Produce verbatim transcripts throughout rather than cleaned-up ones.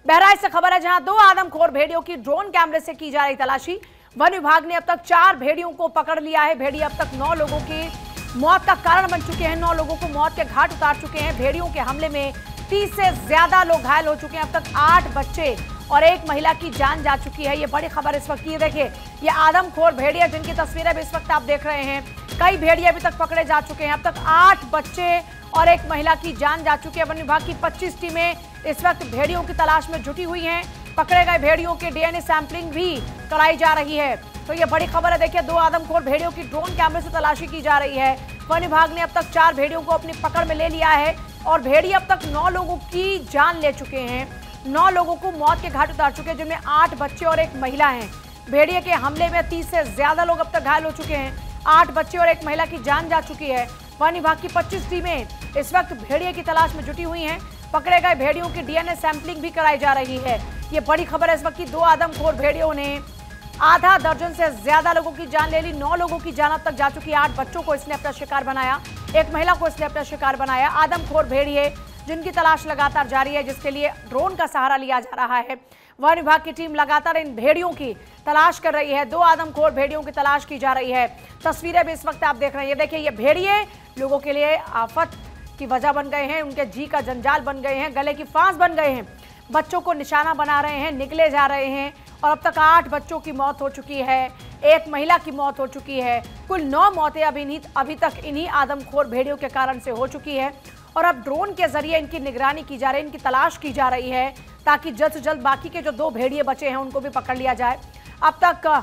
बहराइच से खबर है, जहां दो आदमखोर भेड़ियों की ड्रोन कैमरे से की जा रही तलाशी। वन विभाग ने अब तक चार भेड़ियों को पकड़ लिया है। भेड़िए अब तक नौ लोगों की मौत का कारण बन चुके हैं, नौ लोगों को मौत के घाट उतार चुके हैं। भेड़ियों के हमले में तीस से ज्यादा लोग घायल हो चुके हैं। अब तक आठ बच्चे और एक महिला की जान जा चुकी है। ये बड़ी खबर इस वक्त की है। देखिए, ये आदमखोर भेड़िया जिनकी तस्वीरें भी इस वक्त आप देख रहे हैं, कई भेड़िए अभी तक पकड़े जा चुके हैं। अब तक आठ बच्चे और एक महिला की जान जा चुकी है। वन विभाग की पच्चीस टीमें इस वक्त भेड़ियों की तलाश में जुटी हुई हैं। पकड़े गए भेड़ियों के डीएनए सैंपलिंग भी कराई जा रही है। तो ये बड़ी खबर है। देखिए, दो आदमखोर भेड़ियों की ड्रोन कैमरे से तलाशी की जा रही है। वन विभाग ने अब तक चार भेड़ियों को अपनी पकड़ में ले लिया है और भेड़िए अब तक नौ लोगों की जान ले चुके हैं। नौ लोगों को मौत के घाट उतार चुके हैं, जिनमें आठ बच्चे और एक महिला हैं। भेड़िए के हमले में तीस से ज्यादा लोग अब तक घायल हो चुके हैं। आठ बच्चे और एक महिला की जान जा चुकी है। वन विभाग की पच्चीस टीमें इस वक्त भेड़िए की तलाश में जुटी हुई हैं। पकड़े गए भेड़ियों की डीएनए सैंपलिंग भी कराई जा रही है। ये बड़ी खबर है इस वक्त की। दो आदमखोर भेड़ियों ने आधा दर्जन से ज्यादा लोगों की जान ले ली। नौ लोगों की जान अब तक जा चुकी है। आठ बच्चों को इसने अपना शिकार बनाया, एक महिला को इसने अपना शिकार बनाया। आदमखोर भेड़िए जिनकी तलाश लगातार जारी है, जिसके लिए ड्रोन का सहारा लिया जा रहा है। वन विभाग की टीम लगातार इन भेड़ियों की तलाश कर रही है। दो आदमखोर भेड़ियों की तलाश की जा रही है। तस्वीरें भी इस वक्त आप देख रहे हैं। ये देखिए, ये भेड़िए लोगों के लिए आफत की वजह बन गए हैं, उनके जी का जंजाल बन गए हैं, गले की फांस बन गए हैं। बच्चों को निशाना बना रहे हैं, निकले जा रहे हैं और अब तक आठ बच्चों की मौत हो चुकी है, एक महिला की मौत हो चुकी है। कुल नौ मौतें अभी अभी तक इन्हीं आदमखोर भेड़ियों के कारण से हो चुकी है और अब ड्रोन के जरिए इनकी निगरानी की जा रही है, इनकी तलाश की जा रही है, ताकि जल्द से जल्द बाकी के जो दो भेड़िए बचे हैं उनको भी पकड़ लिया जाए। अब तक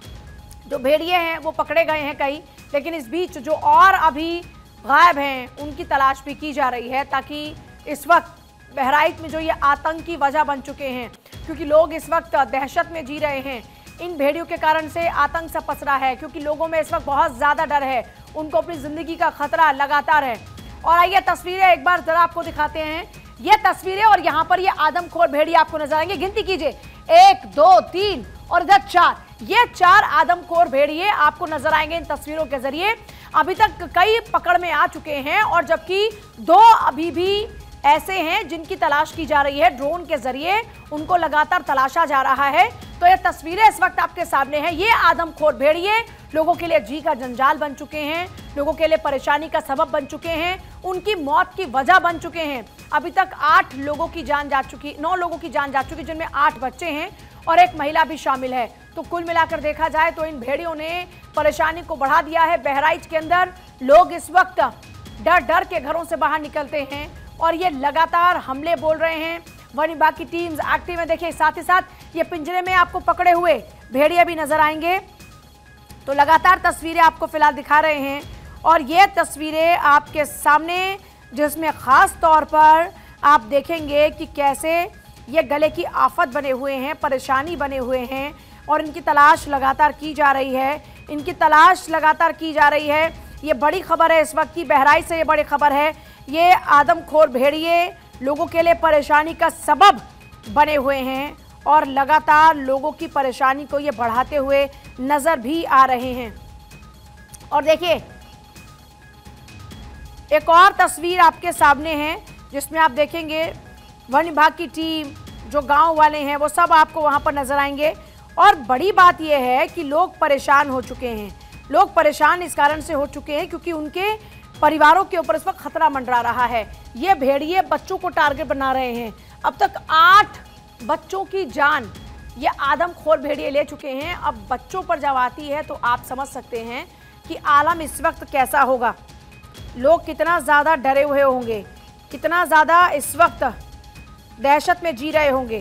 जो भेड़िए हैं वो पकड़े गए हैं कई, लेकिन इस बीच जो और अभी गायब हैं उनकी तलाश भी की जा रही है, ताकि इस वक्त बहराइच में जो ये आतंक की वजह बन चुके हैं, क्योंकि लोग इस वक्त दहशत में जी रहे हैं। इन भेड़ियों के कारण से आतंक सा पसरा है, क्योंकि लोगों में इस वक्त बहुत ज़्यादा डर है, उनको अपनी ज़िंदगी का खतरा लगातार है। और आइए तस्वीरें एक बार जरा आपको दिखाते हैं। ये तस्वीरें और यहाँ पर ये आदमखोर भेड़िए आपको नजर आएंगे। गिनती कीजिए, एक दो तीन और इधर चार। ये चार आदमखोर भेड़िए आपको नजर आएंगे इन तस्वीरों के जरिए। अभी तक कई पकड़ में आ चुके हैं और जबकि दो अभी भी ऐसे हैं जिनकी तलाश की जा रही है। ड्रोन के जरिए उनको लगातार तलाशा जा रहा है। तो ये तस्वीरें इस वक्त आपके सामने हैं। ये आदमखोर भेड़िए लोगों के लिए जी का जंजाल बन चुके हैं, लोगों के लिए परेशानी का सबब बन चुके हैं, उनकी मौत की वजह बन चुके हैं। अभी तक आठ लोगों की जान जा चुकी, नौ लोगों की जान जा चुकी, जिनमें आठ बच्चे हैं और एक महिला भी शामिल है। तो कुल मिलाकर देखा जाए तो इन भेड़ियों ने परेशानी को बढ़ा दिया है। बहराइच के अंदर लोग इस वक्त डर डर के घरों से बाहर निकलते हैं और ये लगातार हमले बोल रहे हैं। वन विभाग की टीम्स एक्टिव है। देखिए, साथ ही साथ ये पिंजरे में आपको पकड़े हुए भेड़िए भी नजर आएंगे। तो लगातार तस्वीरें आपको फिलहाल दिखा रहे हैं और ये तस्वीरें आपके सामने, जिसमें खास तौर पर आप देखेंगे कि कैसे ये गले की आफत बने हुए हैं, परेशानी बने हुए हैं और इनकी तलाश लगातार की जा रही है। इनकी तलाश लगातार की जा रही है। ये बड़ी खबर है इस वक्त की। बहराइच से ये बड़ी खबर है। ये आदमखोर भेड़िए लोगों के लिए परेशानी का सबब बने हुए हैं और लगातार लोगों की परेशानी को ये बढ़ाते हुए नजर भी आ रहे हैं। और देखिए, एक और तस्वीर आपके सामने है, जिसमें आप देखेंगे वन विभाग की टीम, जो गांव वाले हैं, वो सब आपको वहां पर नजर आएंगे। और बड़ी बात यह है कि लोग परेशान हो चुके हैं। लोग परेशान इस कारण से हो चुके हैं क्योंकि उनके परिवारों के ऊपर इस वक्त खतरा मंडरा रहा है। ये भेड़िए बच्चों को टारगेट बना रहे हैं। अब तक आठ बच्चों की जान ये आदमखोर भेड़िए ले चुके हैं। अब बच्चों पर जब आती है तो आप समझ सकते हैं कि आलम इस वक्त कैसा होगा। लोग कितना ज़्यादा डरे हुए होंगे, कितना ज़्यादा इस वक्त दहशत में जी रहे होंगे।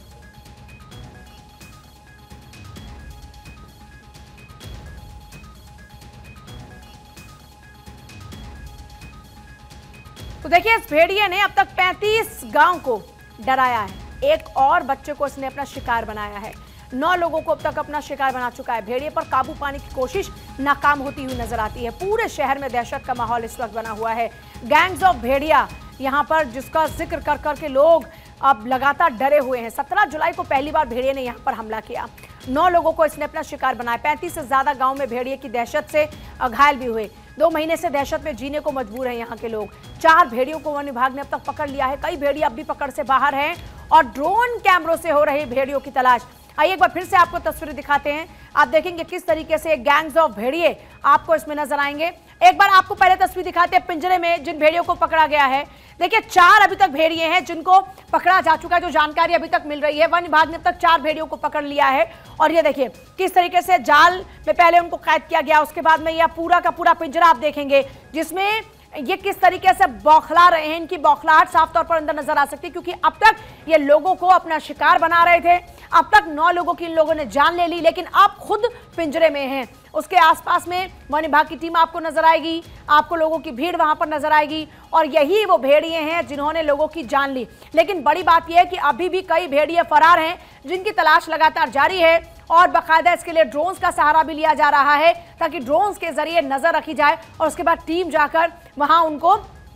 तो देखिए, इस भेड़िए ने अब तक पैंतीस गांव को डराया है। एक और बच्चे को इसने अपना शिकार बनाया है। नौ लोगों को अब तक अपना शिकार बना चुका है। भेड़िए पर काबू पाने की कोशिश नाकाम होती हुई नजर आती है। पूरे शहर में दहशत का माहौल इस वक्त बना हुआ है। गैंग्स ऑफ भेड़िया यहाँ पर, जिसका जिक्र कर कर के लोग अब लगातार डरे हुए हैं। सत्रह जुलाई को पहली बार भेड़िए ने यहाँ पर हमला किया। नौ लोगों को इसने अपना शिकार बनाया। पैंतीस से ज्यादा गाँव में भेड़िए की दहशत से घायल भी हुए। दो महीने से दहशत में जीने को मजबूर हैं यहाँ के लोग। चार भेड़ियों को वन विभाग ने अब तक पकड़ लिया है, कई भेड़िए अब भी पकड़ से बाहर हैं और ड्रोन कैमरों से हो रही भेड़ियों की तलाश। आइए एक बार फिर से आपको तस्वीरें दिखाते हैं, आप देखेंगे किस तरीके से गैंग्स ऑफ भेड़िए आपको इसमें नजर आएंगे। एक बार आपको पहले तस्वीर दिखाते हैं पिंजरे में जिन भेड़ियों को पकड़ा गया है। देखिए चार अभी तक भेड़िए हैं जिनको पकड़ा जा चुका है, जो जानकारी अभी तक मिल रही है। वन विभाग ने अब तक चार भेड़ियों को पकड़ लिया है और ये देखिए किस तरीके से जाल में पहले उनको कैद किया गया, उसके बाद में यह पूरा का पूरा पिंजरा आप देखेंगे जिसमें ये किस तरीके से बौखला रहे हैं। इनकी बौखलाहट साफ तौर पर अंदर नजर आ सकती है क्योंकि अब तक ये लोगों को अपना शिकार बना रहे थे। अब तक नौ लोगों की इन लोगों ने जान ले ली, लेकिन अब खुद पिंजरे में हैं। उसके आसपास में वन विभाग की टीम आपको नजर आएगी, आपको लोगों की भीड़ वहां पर नजर आएगी और यही वो भेड़िए हैं जिन्होंने लोगों की जान ली। लेकिन बड़ी बात यह है कि अभी भी कई भेड़िए फरार हैं जिनकी तलाश लगातार जारी है और बाकायदा इसके लिए ड्रोन्स का सहारा भी लिया जा रहा है ताकि ड्रोन्स के जरिए नजर रखी जाए और उसके बाद टीम जाकर वहां उनको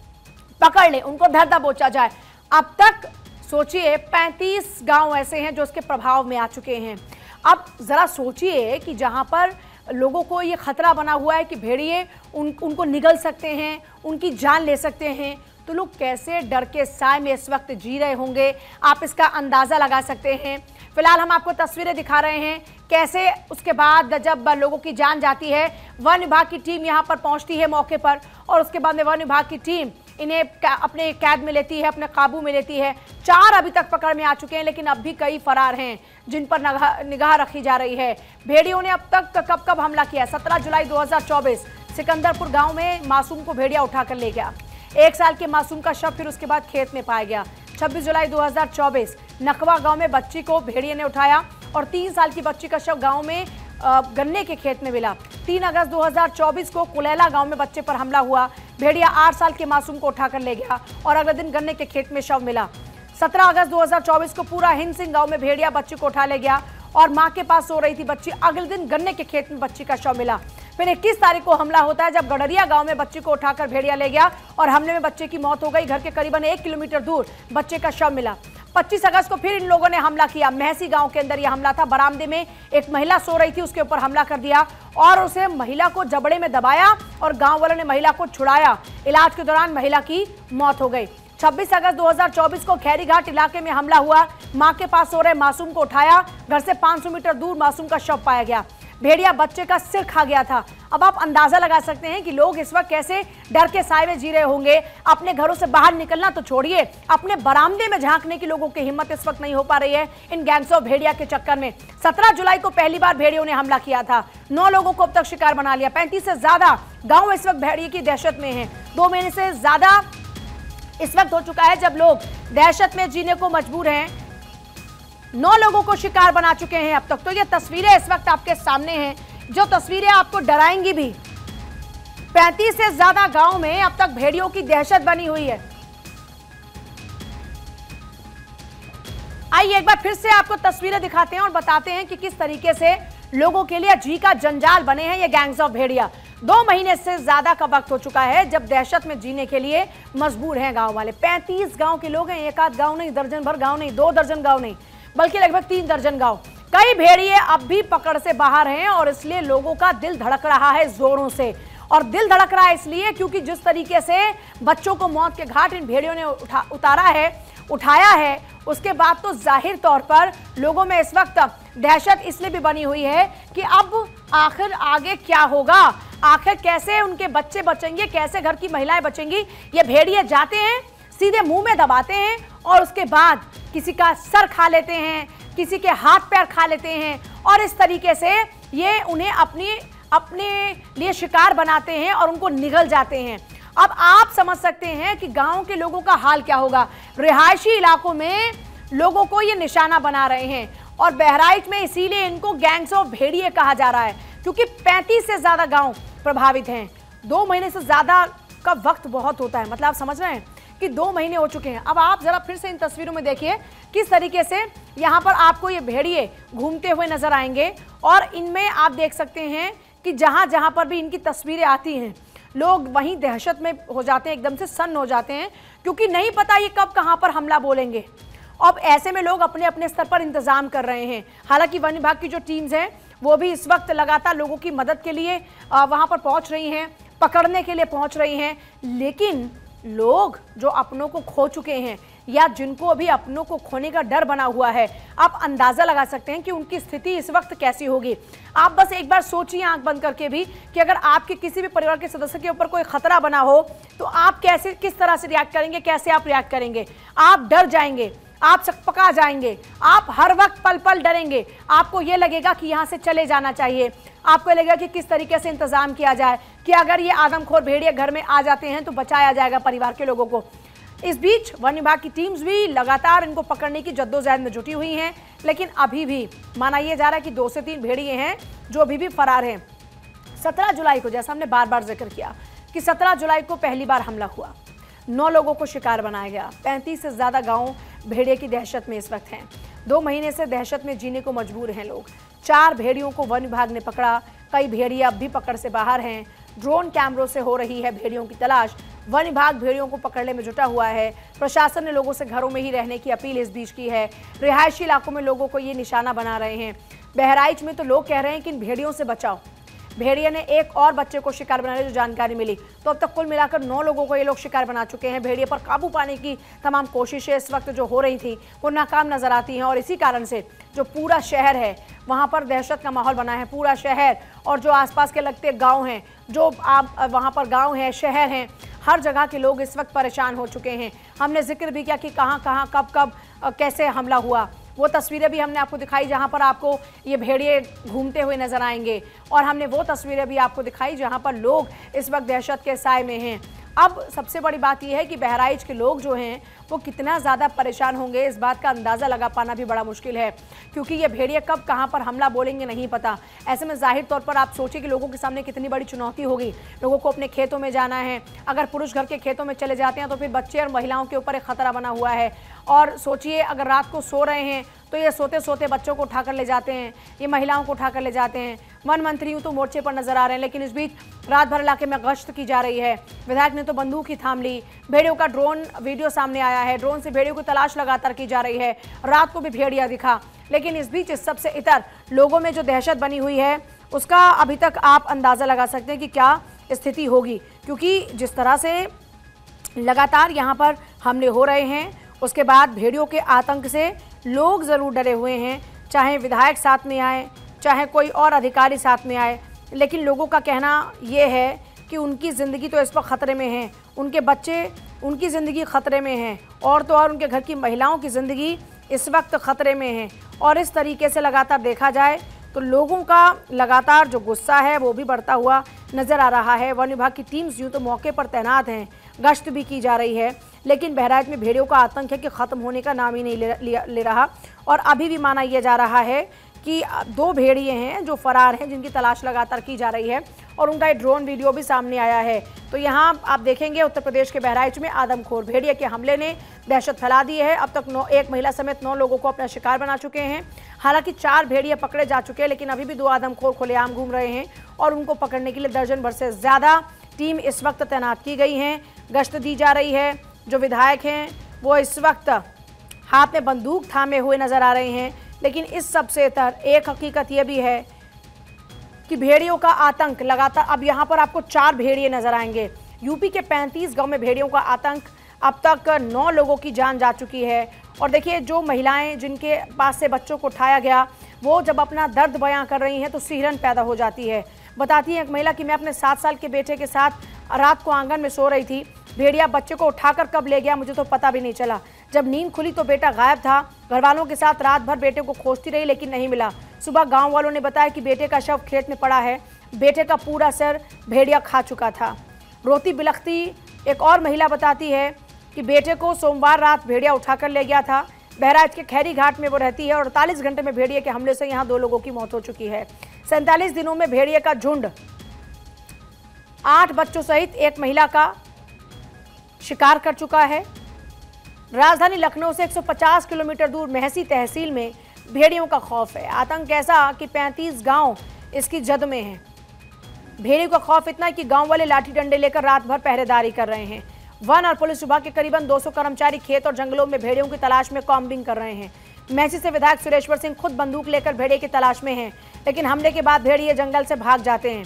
पकड़ ले, उनको धर दबोचा जाए। अब तक सोचिए पैंतीस गांव ऐसे हैं जो उसके प्रभाव में आ चुके हैं। अब जरा सोचिए कि जहां पर लोगों को ये खतरा बना हुआ है कि भेड़िए उन, उनको निगल सकते हैं, उनकी जान ले सकते हैं, तो लोग कैसे डर के साए में इस वक्त जी रहे होंगे, आप इसका अंदाजा लगा सकते हैं। फिलहाल हम आपको तस्वीरें दिखा रहे हैं कैसे उसके बाद जब लोगों की जान जाती है, वन विभाग की टीम यहां पर पहुंचती है मौके पर और उसके बाद में वन विभाग की टीम इन्हें अपने कैद में लेती है, अपने काबू में लेती है। चार अभी तक पकड़ में आ चुके हैं लेकिन अब भी कई फरार हैं जिन पर निगाह रखी जा रही है। भेड़ियों ने अब तक कब कब हमला किया? सत्रह जुलाई दो हज़ार चौबीस सिकंदरपुर गांव में मासूम को भेड़िया उठाकर ले गया। एक साल के मासूम का शव फिर उसके बाद खेत में पाया गया। छब्बीस जुलाई दो हज़ार चौबीस नकवा गांव में बच्ची को भेड़िए ने उठाया और तीन साल की बच्ची का शव गांव में गन्ने के खेत में मिला। तीन अगस्त दो हज़ार चौबीस को कुलेला गांव में बच्चे पर हमला हुआ। भेड़िया आठ साल के मासूम को उठाकर ले गया और अगले दिन गन्ने के खेत में शव मिला। सत्रह अगस्त दो हज़ार चौबीस को पूरा हिंद सिंह गांव में भेड़िया बच्ची को उठा ले गया और मां के पास सो रही थी बच्ची। अगले दिन गन्ने के खेत में बच्ची का शव मिला। फिर इक्कीस तारीख को हमला होता है जब गडरिया गांव में बच्ची को उठाकर भेड़िया ले गया और हमले में बच्चे की मौत हो गई। घर के करीबन एक किलोमीटर दूर बच्चे का शव मिला। पच्चीस अगस्त को फिर इन लोगों ने हमला किया। महसी गांव के अंदर यह हमला था। बरामदे में एक महिला सो रही थी, उसके ऊपर हमला कर दिया और उसे महिला को जबड़े में दबाया और गांव वालों ने महिला को छुड़ाया। इलाज के दौरान महिला की मौत हो गई। छब्बीस अगस्त दो हज़ार चौबीस को खैरी घाट इलाके में हमला हुआ। मां के पास सो रहे मासूम को उठाया, घर से पाँच सौ मीटर दूर मासूम का शव पाया गया। भेड़िया बच्चे का सिर खा गया था। अब आप अंदाजा लगा सकते हैं कि लोग इस वक्त कैसे डर के साए में जी रहे होंगे। अपने घरों से बाहर निकलना तो छोड़िए, अपने बरामदे में झांकने की लोगों की हिम्मत इस वक्त नहीं हो पा रही है इन गैंग्स ऑफ भेड़िया के चक्कर में। सत्रह जुलाई को पहली बार भेड़ियों ने हमला किया था। नौ लोगों को अब तक शिकार बना लिया। पैंतीस से ज्यादा गाँव इस वक्त भेड़िए की दहशत में है। दो महीने से ज्यादा इस वक्त हो चुका है जब लोग दहशत में जीने को मजबूर हैं। नौ लोगों को शिकार बना चुके हैं अब तक। तो ये तस्वीरें इस वक्त आपके सामने हैं, जो तस्वीरें आपको डराएंगी भी। पैंतीस से ज्यादा गांव में अब तक भेड़ियों की दहशत बनी हुई है। आइए एक बार फिर से आपको तस्वीरें दिखाते हैं और बताते हैं कि किस तरीके से लोगों के लिए जी का जंजाल बने हैं ये गैंग्स ऑफ भेड़िया। दो महीने से ज्यादा का वक्त हो चुका है जब दहशत में जीने के लिए मजबूर हैं गांव वाले। पैंतीस गांव के लोग हैं, एक आध गांव नहीं, दर्जन भर गांव नहीं, दो दर्जन गांव नहीं, बल्कि लगभग तीन दर्जन गांव। कई भेड़िए अब भी पकड़ से बाहर हैं और इसलिए लोगों का दिल धड़क रहा है जोरों से। और दिल धड़क रहा है इसलिए क्योंकि जिस तरीके से बच्चों को मौत के घाट इन भेड़ियों ने उठा उतारा है उठाया है, उसके बाद तो जाहिर तौर पर लोगों में इस वक्त दहशत इसलिए भी बनी हुई है कि अब आखिर आगे क्या होगा, आखिर कैसे उनके बच्चे बचेंगे, कैसे घर की महिलाएं बचेंगी। ये भेड़िए जाते हैं, सीधे मुंह में दबाते हैं और उसके बाद किसी का सर खा लेते हैं, किसी के हाथ पैर खा लेते हैं और इस तरीके से ये उन्हें अपनी अपने लिए शिकार बनाते हैं और उनको निगल जाते हैं। अब आप समझ सकते हैं कि गांव के लोगों का हाल क्या होगा। रिहायशी इलाकों में लोगों को ये निशाना बना रहे हैं और बहराइच में इसीलिए इनको गैंग्स ऑफ भेड़िए कहा जा रहा है क्योंकि पैंतीस से ज्यादा गांव प्रभावित हैं। दो महीने से ज्यादा का वक्त बहुत होता है, मतलब आप समझ रहे हैं कि दो महीने हो चुके हैं। अब आप जरा फिर से इन तस्वीरों में देखिए किस तरीके से यहाँ पर आपको ये भेड़िए घूमते हुए नजर आएंगे और इनमें आप देख सकते हैं कि जहाँ जहाँ पर भी इनकी तस्वीरें आती हैं लोग वहीं दहशत में हो जाते हैं, एकदम से सन्न हो जाते हैं क्योंकि नहीं पता ये कब कहाँ पर हमला बोलेंगे। अब ऐसे में लोग अपने अपने स्तर पर इंतजाम कर रहे हैं। हालांकि वन विभाग की जो टीम्स हैं वो भी इस वक्त लगातार लोगों की मदद के लिए वहाँ पर पहुँच रही हैं। पकड़ने के लिए पहुंच रही हैं। लेकिन लोग जो अपनों को खो चुके हैं या जिनको अभी अपनों को खोने का डर बना हुआ है, आप अंदाजा लगा सकते हैं कि उनकी स्थिति इस वक्त कैसी होगी। आप बस एक बार सोचिए आंख बंद करके भी कि अगर आपके किसी भी परिवार के सदस्य के ऊपर कोई खतरा बना हो तो आप कैसे, किस तरह से रिएक्ट करेंगे, कैसे आप रिएक्ट करेंगे। आप डर जाएंगे, आप सकपका जाएंगे, आप हर वक्त पल पल डरेंगे। आपको ये लगेगा कि यहाँ से चले जाना चाहिए, आपको लगेगा कि किस तरीके से इंतजाम किया जाए कि अगर ये आदमखोर भेड़िए घर में आ जाते हैं तो बचाया जाएगा परिवार के लोगों को। इस बीच वन विभाग की टीम्स भी लगातार इनको पकड़ने की जद्दोजहद में जुटी हुई हैं, लेकिन अभी भी माना यह जा रहा है कि दो से तीन भेड़िए हैं जो अभी भी फरार हैं। सत्रह जुलाई को, जैसा हमने बार बार जिक्र किया कि सत्रह जुलाई को पहली बार हमला हुआ, नौ लोगों को शिकार बनाया गया। पैंतीस से ज्यादा गांव भेड़िए की दहशत में इस वक्त हैं। दो महीने से दहशत में जीने को मजबूर हैं लोग। चार भेड़ियों को वन विभाग ने पकड़ा, कई भेड़िए अब भी पकड़ से बाहर हैं। ड्रोन कैमरों से हो रही है भेड़ियों की तलाश। वन विभाग भेड़ियों को पकड़ने में जुटा हुआ है। प्रशासन ने लोगों से घरों में ही रहने की अपील इस बीच की है। रिहायशी इलाकों में लोगों को ये निशाना बना रहे हैं। बहराइच में तो लोग कह रहे हैं कि इन भेड़ियों से बचाओ। भेड़िए ने एक और बच्चे को शिकार बनाने जो जानकारी मिली, तो अब तक कुल मिलाकर नौ लोगों को ये लोग शिकार बना चुके हैं। भेड़िए पर काबू पाने की तमाम कोशिशें इस वक्त जो हो रही थी वो नाकाम नजर आती हैं और इसी कारण से जो पूरा शहर है वहाँ पर दहशत का माहौल बना है। पूरा शहर और जो आसपास के लगते गांव हैं, जो आप वहाँ पर गांव हैं, शहर हैं, हर जगह के लोग इस वक्त परेशान हो चुके हैं। हमने जिक्र भी किया कि कहाँ कहाँ कब कब कैसे हमला हुआ, वो तस्वीरें भी हमने आपको दिखाई जहां पर आपको ये भेड़िए घूमते हुए नजर आएंगे, और हमने वो तस्वीरें भी आपको दिखाई जहां पर लोग इस वक्त दहशत के साए में हैं। अब सबसे बड़ी बात यह है कि बहराइच के लोग जो हैं वो कितना ज़्यादा परेशान होंगे, इस बात का अंदाज़ा लगा पाना भी बड़ा मुश्किल है, क्योंकि ये भेड़िए कब कहां पर हमला बोलेंगे नहीं पता। ऐसे में जाहिर तौर पर आप सोचिए कि लोगों के सामने कितनी बड़ी चुनौती होगी। लोगों को अपने खेतों में जाना है, अगर पुरुष घर के खेतों में चले जाते हैं तो फिर बच्चे और महिलाओं के ऊपर एक खतरा बना हुआ है। और सोचिए अगर रात को सो रहे हैं तो ये सोते सोते बच्चों को उठाकर ले जाते हैं, ये महिलाओं को उठाकर ले जाते हैं। वन मंत्री यूँ तो मोर्चे पर नजर आ रहे हैं, लेकिन इस बीच रात भर इलाके में गश्त की जा रही है। विधायक ने तो बंदूक ही थाम ली। भेड़ियों का ड्रोन वीडियो सामने आया है, ड्रोन से भेड़ियों की तलाश लगातार की जा रही है। रात को भी भेड़िया दिखा, लेकिन इस बीच इस सबसे इतर लोगों में जो दहशत बनी हुई है उसका अभी तक आप अंदाजा लगा सकते हैं कि क्या स्थिति होगी, क्योंकि जिस तरह से लगातार यहाँ पर हमले हो रहे हैं उसके बाद भेड़ियों के आतंक से लोग ज़रूर डरे हुए हैं, चाहे विधायक साथ में आए, चाहे कोई और अधिकारी साथ में आए। लेकिन लोगों का कहना ये है कि उनकी ज़िंदगी तो इस वक्त ख़तरे में है, उनके बच्चे, उनकी ज़िंदगी ख़तरे में है, और तो और उनके घर की महिलाओं की ज़िंदगी इस वक्त ख़तरे में है। और इस तरीके से लगातार देखा जाए तो लोगों का लगातार जो गुस्सा है वो भी बढ़ता हुआ नज़र आ रहा है। वन विभाग की टीम्स यूँ तो मौके पर तैनात हैं, गश्त भी की जा रही है, लेकिन बहराइच में भेड़ियों का आतंक है कि ख़त्म होने का नाम ही नहीं ले, ले, ले रहा। और अभी भी माना यह जा रहा है कि दो भेड़िए हैं जो फरार हैं, जिनकी तलाश लगातार की जा रही है, और उनका एक ड्रोन वीडियो भी सामने आया है। तो यहाँ आप देखेंगे उत्तर प्रदेश के बहराइच में आदमखोर भेड़िए के हमले ने दहशत फैला दी है। अब तक नौ एक महिला समेत नौ लोगों को अपना शिकार बना चुके हैं। हालांकि चार भेड़िए पकड़े जा चुके हैं, लेकिन अभी भी दो आदमखोर खुलेआम घूम रहे हैं और उनको पकड़ने के लिए दर्जन भर से ज़्यादा टीम इस वक्त तैनात की गई हैं, गश्त दी जा रही है। जो विधायक हैं वो इस वक्त हाथ में बंदूक थामे हुए नजर आ रहे हैं। लेकिन इस सबसे इतर एक हकीकत यह भी है कि भेड़ियों का आतंक लगातार, अब यहाँ पर आपको चार भेड़िए नजर आएंगे। यूपी के पैंतीस गांव में भेड़ियों का आतंक, अब तक नौ लोगों की जान जा चुकी है। और देखिए जो महिलाएं जिनके पास से बच्चों को उठाया गया वो जब अपना दर्द बयां कर रही हैं तो सिहरन पैदा हो जाती है। बताती है एक महिला कि मैं अपने सात साल के बेटे के साथ रात को आंगन में सो रही थी, भेड़िया बच्चे को उठाकर कब ले गया मुझे तो पता भी नहीं चला। जब नींद खुली तो बेटा गायब था। घर वालों के साथ रात भर बेटे को खोजती रही लेकिन नहीं मिला। सुबह गांव वालों ने बताया कि बेटे का शव खेत में पड़ा है, बेटे का पूरा सर भेड़िया खा चुका था। रोती बिलखती एक और महिला बताती है कि बेटे को सोमवार रात भेड़िया उठाकर ले गया था। बहराइच के खैरी घाट में वो रहती है और अड़तालीस घंटे में भेड़िए के हमले से यहाँ दो लोगों की मौत हो चुकी है। सैंतालीस दिनों में भेड़िए का झुंड आठ बच्चों सहित एक महिला का शिकार कर चुका है। राजधानी लखनऊ से एक सौ पचास किलोमीटर दूर मेहसी तहसील में भेड़ियों का खौफ है। आतंक ऐसा कि पैंतीस गांव इसकी जद में हैं। भेड़ियों का खौफ इतना है कि गांव वाले लाठी डंडे लेकर रात भर पहरेदारी कर रहे हैं। वन और पुलिस विभाग के करीबन दो सौ कर्मचारी खेत और जंगलों में भेड़ियों की तलाश में कॉम्बिंग कर रहे हैं। मेहसी से विधायक सुरेश्वर सिंह खुद बंदूक लेकर भेड़िए की तलाश में हैं, लेकिन हमले के बाद भेड़िए जंगल से भाग जाते हैं।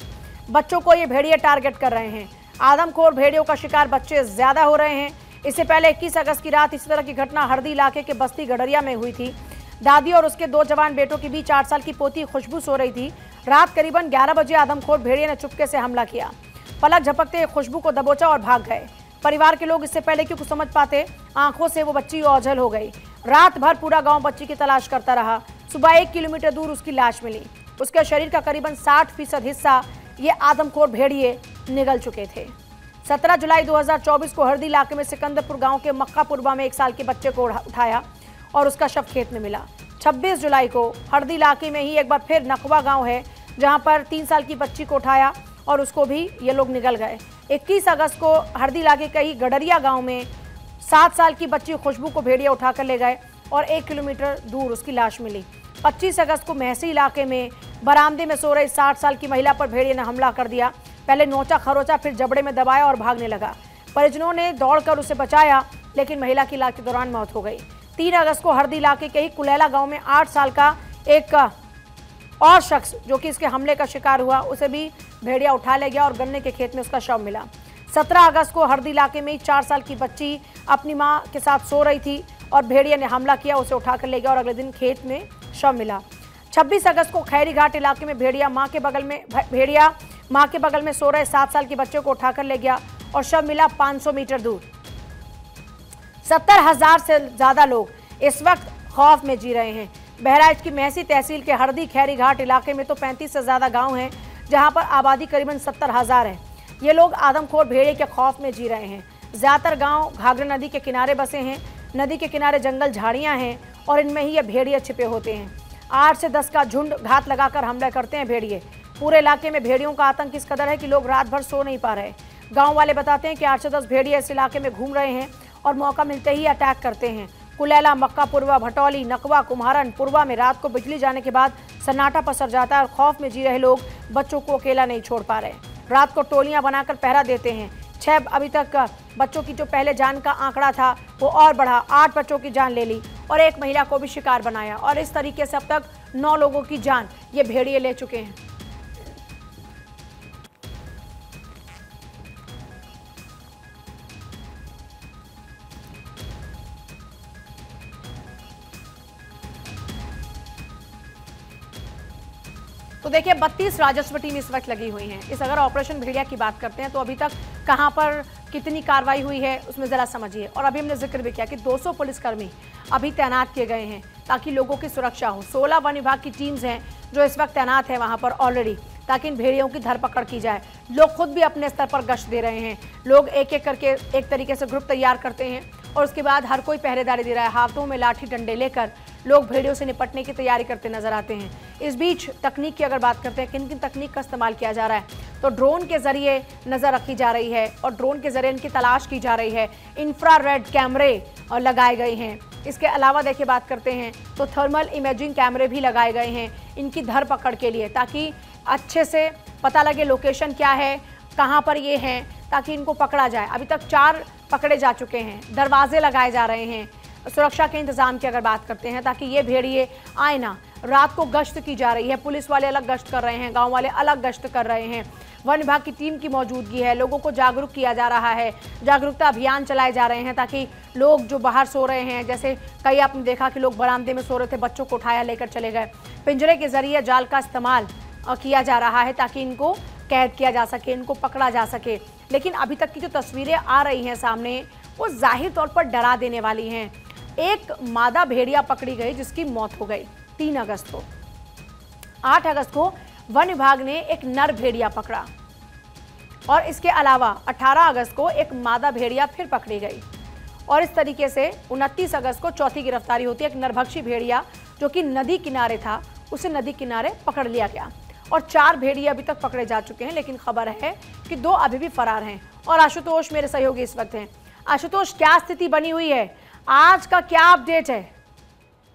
बच्चों को ये भेड़िए टारगेट कर रहे हैं। आदमखोर भेड़ियों का शिकार बच्चे ज्यादा हो रहे हैं। इससे पहले इक्कीस अगस्त की रात इसी तरह की घटना हरदी इलाके के बस्ती गडरिया में हुई थी। दादी और उसके दो जवान बेटों के बीच आठ साल की पोती खुशबू सो रही थी। रात करीबन ग्यारह बजे आदमखोर भेड़िए ने चुपके से हमला किया। पलक झपकते खुशबू को दबोचा और भाग गए। परिवार के लोग इससे पहले कि कुछ समझ पाते, आंखों से वो बच्ची ओझल हो गई। रात भर पूरा गांव बच्ची की तलाश करता रहा। सुबह एक किलोमीटर दूर उसकी लाश मिली। उसके शरीर का करीबन साठ फीसद हिस्सा ये आदमखोर भेड़िए निगल चुके थे। सत्रह जुलाई दो हज़ार चौबीस को हरदी इलाके में सिकंदरपुर गांव के मक्कापुरवा में एक साल के बच्चे को उठाया और उसका शव खेत में मिला। छब्बीस जुलाई को हरदी इलाके में ही एक बार फिर नकवा गांव है, जहां पर तीन साल की बच्ची को उठाया और उसको भी ये लोग निगल गए। इक्कीस अगस्त को हरदी इलाके के ही गडरिया गांव में सात साल की बच्ची खुशबू को भेड़िया उठाकर ले गए और एक किलोमीटर दूर उसकी लाश मिली। पच्चीस अगस्त को महसी इलाके में बरामदे में सो रही साठ साल की महिला पर भेड़िए ने हमला कर दिया। पहले नोचा खरोचा, फिर जबड़े में दबाया और भागने लगा। परिजनों ने दौड़कर उसे बचाया, लेकिन महिला की इलाज के दौरान मौत हो गई। तीन अगस्त को हरदी इलाके के ही कुलैला गांव में आठ साल का एक और शख्स जो कि इसके हमले का शिकार हुआ, उसे भी भेड़िया उठा ले गया और गन्ने के खेत में उसका शव मिला। सत्रह अगस्त को हरदी इलाके में चार साल की बच्ची अपनी मां के साथ सो रही थी और भेड़िया ने हमला किया, उसे उठाकर ले गया और अगले दिन खेत में शव मिला। छब्बीस अगस्त को खैरी घाट इलाके में भेड़िया मां के बगल में भेड़िया मां के बगल में सो रहे सात साल के बच्चे को उठाकर ले गया और शव मिला पाँच सौ मीटर दूर। सत्तर हजार से ज्यादा लोग इस वक्त खौफ में जी रहे हैं। बहराइच की महसी तहसील के हरदी खैरी घाट इलाके में तो पैंतीस से ज्यादा गांव हैं, जहां पर आबादी करीबन सत्तर हजार है। ये लोग आदमखोर भेड़िए के खौफ में जी रहे हैं। ज्यादातर गांव घाघरा नदी के किनारे बसे हैं। नदी के किनारे जंगल झाड़ियां हैं और इनमें ही ये भेड़िए छिपे होते हैं। आठ से दस का झुंड घात लगाकर हमला करते हैं भेड़िए। पूरे इलाके में भेड़ियों का आतंक इस कदर है कि लोग रात भर सो नहीं पा रहे। गांव वाले बताते हैं कि आठ से दस भेड़िए इस इलाके में घूम रहे हैं और मौका मिलते ही अटैक करते हैं। कुलैला, मक्कापुरवा, भटौली, नकवा, कुम्हारन, पुरवा में रात को बिजली जाने के बाद सन्नाटा पसर जाता है और खौफ में जी रहे लोग बच्चों को अकेला नहीं छोड़ पा रहे। रात को टोलियां बनाकर पहरा देते हैं। छह अभी तक बच्चों की जो पहले जान का आंकड़ा था वो और बढ़ा, आठ बच्चों की जान ले ली और एक महिला को भी शिकार बनाया और इस तरीके से अब तक नौ लोगों की जान ये भेड़िए ले चुके हैं। तो देखिए बत्तीस राजस्व टीम इस वक्त लगी हुई हैं। इस अगर ऑपरेशन भेड़िया की बात करते हैं तो अभी तक कहां पर कितनी कार्रवाई हुई है उसमें जरा समझिए। और अभी हमने जिक्र भी किया कि दो सौ पुलिसकर्मी अभी तैनात किए गए हैं ताकि लोगों की सुरक्षा हो। सोलह वन विभाग की टीम्स हैं जो इस वक्त तैनात है वहां पर ऑलरेडी, ताकि इन भेड़ियों की धरपकड़ की जाए। लोग खुद भी अपने स्तर पर गश्त दे रहे हैं। लोग एक एक करके एक तरीके से ग्रुप तैयार करते हैं और उसके बाद हर कोई पहरेदारी दे रहा है। हाथों में लाठी डंडे लेकर लोग भेड़ियों से निपटने की तैयारी करते नजर आते हैं। इस बीच तकनीक की अगर बात करते हैं, किन किन तकनीक का इस्तेमाल किया जा रहा है, तो ड्रोन के जरिए नजर रखी जा रही है और ड्रोन के जरिए इनकी तलाश की जा रही है। इंफ्रारेड कैमरे लगाए गए हैं। इसके अलावा देखिए बात करते हैं तो थर्मल इमेजिंग कैमरे भी लगाए गए हैं इनकी धरपकड़ के लिए, ताकि अच्छे से पता लगे लोकेशन क्या है, कहाँ पर ये हैं, ताकि इनको पकड़ा जाए। अभी तक चार पकड़े जा चुके हैं। दरवाजे लगाए जा रहे हैं। सुरक्षा के इंतजाम की अगर बात करते हैं ताकि ये भेड़िए आए ना। रात को गश्त की जा रही है। पुलिस वाले अलग गश्त कर रहे हैं, गांव वाले अलग गश्त कर रहे हैं। वन विभाग की टीम की मौजूदगी है। लोगों को जागरूक किया जा रहा है। जागरूकता अभियान चलाए जा रहे हैं ताकि लोग जो बाहर सो रहे हैं, जैसे कई आपने देखा कि लोग बरामदे में सो रहे थे, बच्चों को उठाया लेकर चले गए। पिंजरे के जरिए जाल का इस्तेमाल किया जा रहा है ताकि इनको कैद किया जा सके, इनको पकड़ा जा सके। लेकिन अभी तक की जो तस्वीरें आ रही हैं सामने वो जाहिर तौर पर डरा देने वाली हैं। एक मादा भेड़िया पकड़ी गई जिसकी मौत हो गई तीन अगस्त को। आठ अगस्त को वन विभाग ने एक नर भेड़िया पकड़ा और इसके अलावा अठारह अगस्त को एक मादा भेड़िया फिर पकड़ी गई और इस तरीके से उनतीस अगस्त को चौथी गिरफ्तारी होती है। एक नरभक्षी भेड़िया जो कि नदी किनारे था, उसे नदी किनारे पकड़ लिया गया और चार भेड़िए अभी तक पकड़े जा चुके हैं। लेकिन खबर है कि दो अभी भी फरार हैं। और आशुतोष मेरे सहयोगी इस वक्त हैं। आशुतोष, क्या स्थिति बनी हुई है, आज का क्या अपडेट है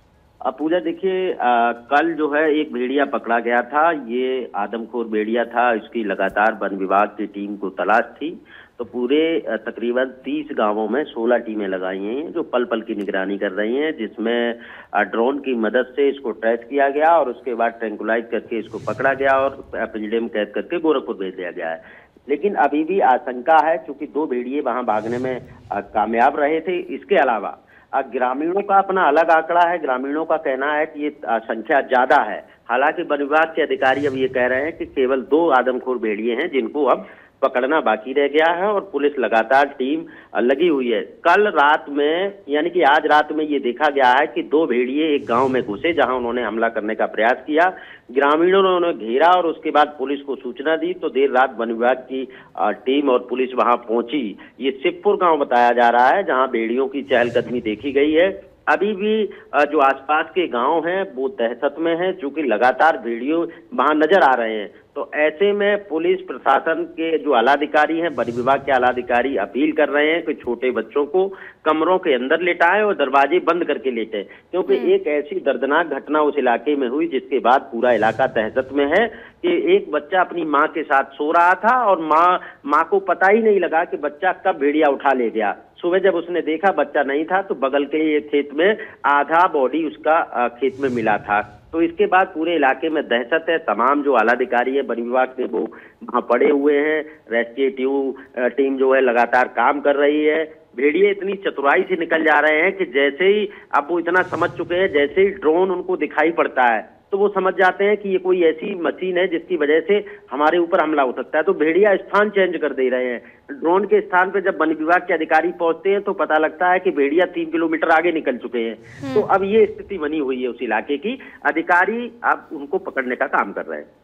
अब पूजा देखिए, कल जो है एक भेड़िया पकड़ा गया था। ये आदमखोर भेड़िया था, इसकी लगातार वन विभाग की टीम को तलाश थी। तो पूरे तकरीबन तीस गांवों में सोलह टीमें लगाई हैं जो पल पल की निगरानी कर रही हैं, जिसमें ड्रोन की मदद से इसको ट्रेस किया गया और उसके बाद ट्रैंकुलाइज करके इसको पकड़ा गया और पिंजड़े में कैद करके गोरखपुर भेज दिया गया है। लेकिन अभी भी आशंका है, क्योंकि दो भेड़िए वहां भागने में कामयाब रहे थे। इसके अलावा ग्रामीणों का अपना अलग आंकड़ा है। ग्रामीणों का कहना है कि ये संख्या ज्यादा है। हालांकि वन विभाग के अधिकारी अब ये कह रहे हैं कि केवल दो आदमखोर भेड़िए हैं जिनको अब पकड़ना बाकी रह गया है और पुलिस लगातार टीम लगी हुई है। कल रात में यानी कि आज रात में ये देखा गया है कि दो भेड़िए एक गांव में घुसे जहां उन्होंने हमला करने का प्रयास किया। ग्रामीणों ने उन्हें घेरा और उसके बाद पुलिस को सूचना दी तो देर रात वन विभाग की टीम और पुलिस वहां पहुंची। ये शिवपुर गांव बताया जा रहा है जहां भेड़ियों की चहलकदमी देखी गई है। अभी भी जो आसपास के गांव हैं वो दहशत में हैं, क्योंकि लगातार भेड़ियों वहां नजर आ रहे हैं। तो ऐसे में पुलिस प्रशासन के जो आलाधिकारी हैं, वन विभाग के आलाधिकारी अपील कर रहे हैं कि छोटे बच्चों को कमरों के अंदर लेटाएं और दरवाजे बंद करके लेटें, क्योंकि एक ऐसी दर्दनाक घटना उस इलाके में हुई जिसके बाद पूरा इलाका दहशत में है कि एक बच्चा अपनी माँ के साथ सो रहा था और माँ माँ को पता ही नहीं लगा कि बच्चा कब भेड़िया उठा ले गया। सुबह जब उसने देखा बच्चा नहीं था तो बगल के ही खेत में आधा बॉडी उसका खेत में मिला था। तो इसके बाद पूरे इलाके में दहशत है। तमाम जो आलाधिकारी है वन विभाग के वो वहां पड़े हुए हैं। रेस्क्यू टीम टीम जो है लगातार काम कर रही है। भेड़िए इतनी चतुराई से निकल जा रहे हैं कि जैसे ही अब वो इतना समझ चुके हैं, जैसे ही ड्रोन उनको दिखाई पड़ता है तो वो समझ जाते हैं कि ये कोई ऐसी मशीन है जिसकी वजह से हमारे ऊपर हमला हो सकता है। तो भेड़िया स्थान चेंज कर दे रहे हैं। ड्रोन के स्थान पे जब वन विभाग के अधिकारी पहुंचते हैं तो पता लगता है कि भेड़िया तीन किलोमीटर आगे निकल चुके हैं। तो अब ये स्थिति बनी हुई है उस इलाके की। अधिकारी अब उनको पकड़ने का काम कर रहे हैं।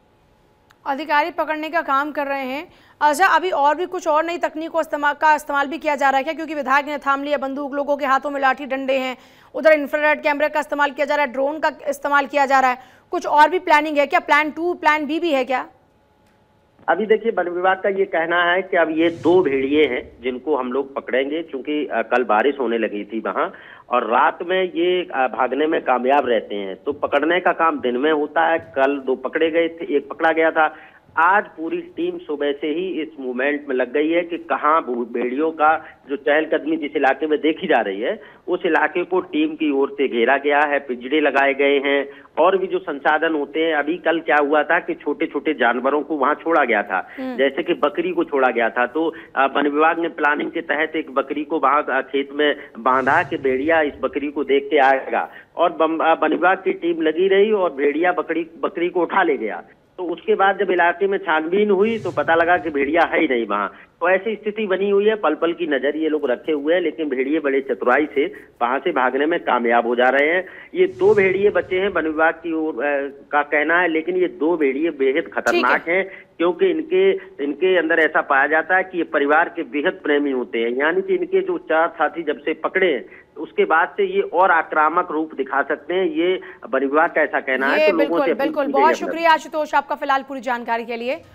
अधिकारी पकड़ने का काम कर रहे हैं। अच्छा, अभी और भी कुछ और नई तकनीक को इस्तेमाल का इस्तेमाल भी किया जा रहा है क्या? क्योंकि विधायक ने थाम लिया बंदूक, लोगों के हाथों में लाठी डंडे हैं, उधर इंफ्रारेड कैमरे का इस्तेमाल किया जा रहा है, ड्रोन का इस्तेमाल किया जा रहा है। कुछ और भी प्लानिंग है क्या? प्लान टू प्लान बी भी है क्या? अभी देखिए, वन विभाग का ये कहना है कि अब ये दो भेड़िए हैं जिनको हम लोग पकड़ेंगे, क्योंकि कल बारिश होने लगी थी वहां और रात में ये भागने में कामयाब रहते हैं। तो पकड़ने का काम दिन में होता है। कल दो पकड़े गए थे, एक पकड़ा गया था। आज पूरी टीम सुबह से ही इस मूवमेंट में लग गई है कि कहाँ भेड़ियों का जो चहलकदमी जिस इलाके में देखी जा रही है उस इलाके को टीम की ओर से घेरा गया है, पिंजड़े लगाए गए हैं और भी जो संसाधन होते हैं। अभी कल क्या हुआ था कि छोटे छोटे जानवरों को वहां छोड़ा गया था, जैसे कि बकरी को छोड़ा गया था। तो वन विभाग ने प्लानिंग के तहत एक बकरी को वहां खेत में बांधा कि भेड़िया इस बकरी को देख के आएगा और वन विभाग की टीम लगी रही और भेड़िया बकरी बकरी को उठा ले गया। तो उसके बाद जब इलाके में छानबीन हुई तो पता लगा कि भेड़िया है ही नहीं वहां। तो ऐसी स्थिति बनी हुई है। पल पल की नजर ये लोग रखे हुए हैं, लेकिन भेड़िए बड़े चतुराई से वहां से भागने में कामयाब हो जा रहे हैं। ये दो भेड़िए बचे हैं वन विभाग की ओर का कहना है, लेकिन ये दो भेड़िए बेहद खतरनाक हैं, क्योंकि इनके इनके अंदर ऐसा पाया जाता है कि ये परिवार के बेहद प्रेमी होते हैं। यानी कि इनके जो चार साथी जब से पकड़े उसके बाद से ये और आक्रामक रूप दिखा सकते हैं। ये वन विभाग का ऐसा कहना है। तो लोगों से बिल्कुल, बहुत शुक्रिया आशुतोष आपका फिलहाल पूरी जानकारी के लिए।